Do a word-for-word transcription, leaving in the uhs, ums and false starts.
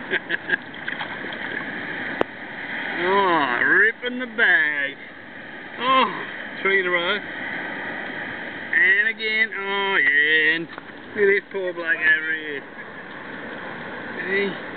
Oh, ripping the bag. Oh, three in a row. And again. Oh, yeah. And look at this poor bloke over here. See?